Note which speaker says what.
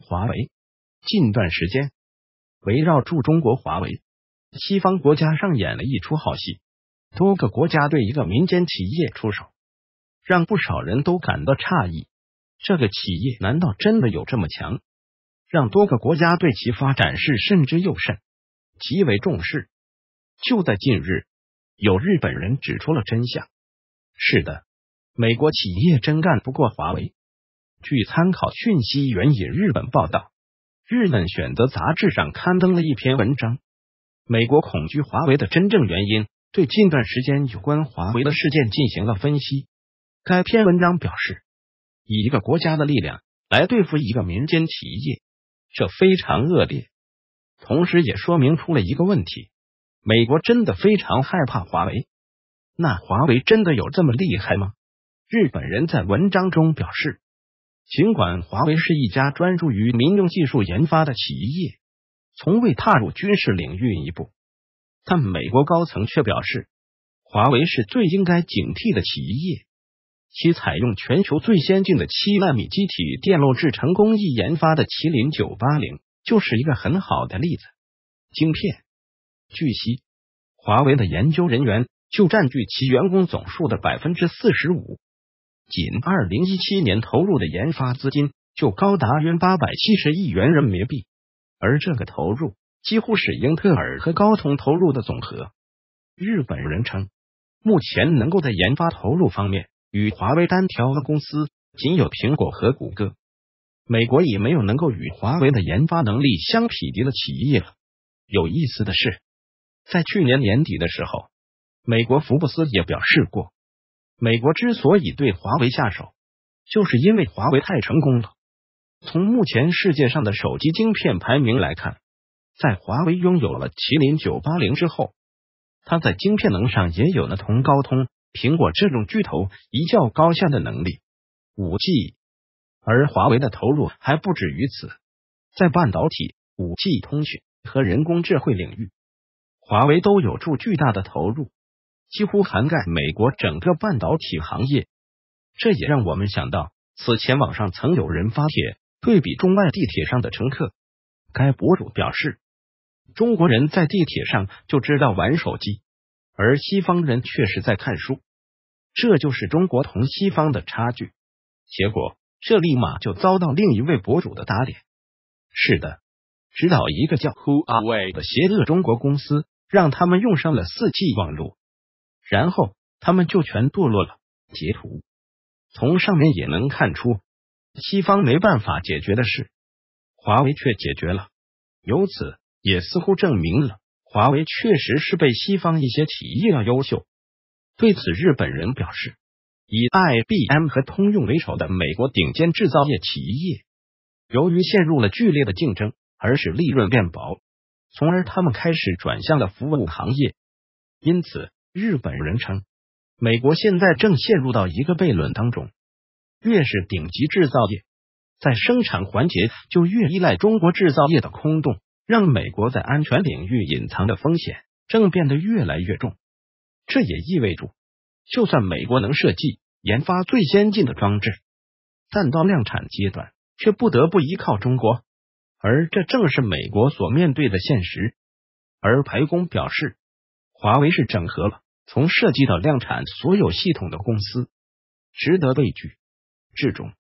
Speaker 1: 华为。近段时间，围绕驻中国华为，西方国家上演了一出好戏，多个国家对一个民间企业出手，让不少人都感到诧异。这个企业难道真的有这么强，让多个国家对其发展是慎之又慎，极为重视？就在近日，有日本人指出了真相。是的，美国企业真干不过华为。据参考讯息援引日本报道，日本选择杂志上刊登了一篇文章，美国恐惧华为的真正原因，对近段时间有关华为的事件进行了分析。该篇文章表示，以一个国家的力量来对付一个民间企业，这非常恶劣。同时也说明出了一个问题，美国真的非常害怕华为。那华为真的有这么厉害吗？日本人在文章中表示，尽管华为是一家专注于民用技术研发的企业，从未踏入军事领域一步，但美国高层却表示，华为是最应该警惕的企业。其采用全球最先进的7纳米基体电路制程工艺研发的麒麟980就是一个很好的例子。晶片，据悉，华为的研究人员就占据其员工总数的 45%， 仅2017年投入的研发资金就高达约870亿元人民币，而这个投入几乎是英特尔和高通投入的总和。日本人称，目前能够在研发投入方面与华为单挑的公司仅有苹果和谷歌，美国已没有能够与华为的研发能力相匹敌的企业了。有意思的是，在去年年底的时候，美国福布斯也表示过，美国之所以对华为下手，就是因为华为太成功了。从目前世界上的手机晶片排名来看，在华为拥有了麒麟980之后，它在晶片能上也有了同高通、苹果这种巨头一较高下的能力。5G， 而华为的投入还不止于此，在半导体、5G 通讯和人工智慧领域，华为都有助巨大的投入，几乎涵盖美国整个半导体行业。这也让我们想到，此前网上曾有人发帖对比中外地铁上的乘客，该博主表示，中国人在地铁上就知道玩手机，而西方人却是在看书，这就是中国同西方的差距。结果这立马就遭到另一位博主的打脸。是的，直到一个叫 Huawei 的邪恶中国公司让他们用上了 4G 网络，然后他们就全堕落了。截图从上面也能看出，西方没办法解决的事，华为却解决了。由此也似乎证明了华为确实是被西方一些企业要优秀。对此，日本人表示，以 IBM 和通用为首的美国顶尖制造业企业，由于陷入了剧烈的竞争，而使利润变薄，从而他们开始转向了服务行业。因此，日本人称，美国现在正陷入到一个悖论当中，越是顶级制造业，在生产环节就越依赖中国制造业的空洞，让美国在安全领域隐藏的风险正变得越来越重。这也意味着，就算美国能设计、研发最先进的装置，但到量产阶段却不得不依靠中国，而这正是美国所面对的现实。而白宫表示，华为是整合了从设计到量产所有系统的公司，值得畏惧。这种